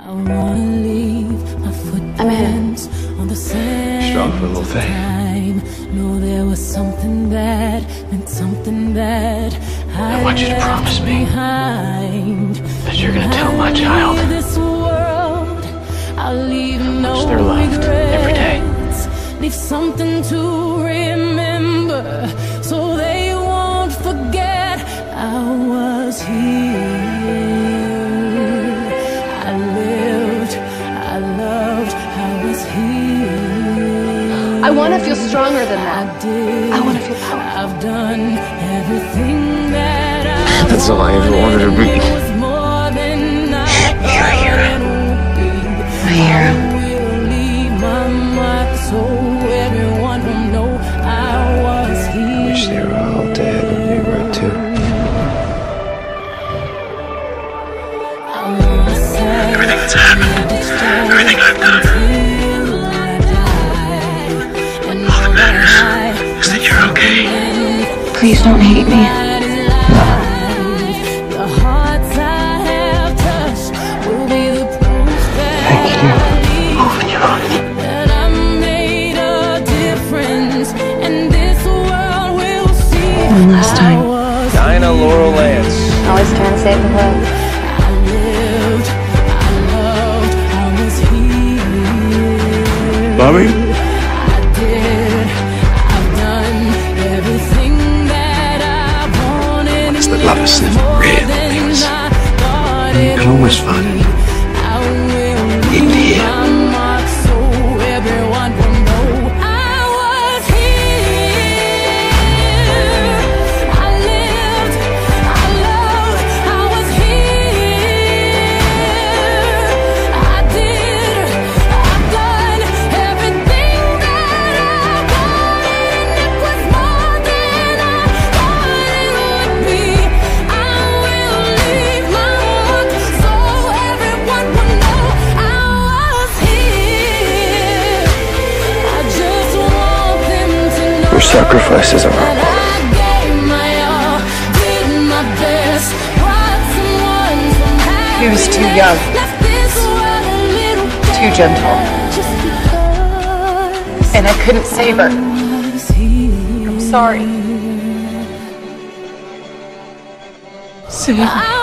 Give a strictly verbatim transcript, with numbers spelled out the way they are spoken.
I wanna leave my footprints on the sand. Strong for a little thing. No, there was something that meant something that I, I want you to promise me behind. that you're gonna tell my child This world, I'll leave how no much they're loved every day. Leave something to remember, so they won't forget I was here. I lived, I loved, I was here. I want to feel stronger than that. I did. I want to feel powerful. I've done everything that I That's all I ever wanted to be. You're a hero. A hero. I will leave my mark so everyone will know I was here. I wish they were all dead when you were too. Everything that's happened, everything I've done, all that matters is that you're okay. Please don't hate me. The hearts I have touched will be the proof that Thank you. Open your eyes. that I made a difference, and this world will see. One last time. Dinah Laurel Lance. Always trying to save the world. I lived, I loved, I was here. Bobby? I did, I've done everything that I wanted. It's the love is never real, things. You can always find it in here. So everyone will know I was here. I lived, I loved, I was here. I did, I've done everything that I wanted, and it was more than I thought it would be. I will leave my mark so everyone will know I was here. I just want them to know Your sacrifices are that our I gave my all, did my best, brought someone from happiness. He was too young, Left this world a little too gentle, better just because and I couldn't save her. I was here. I'm sorry. I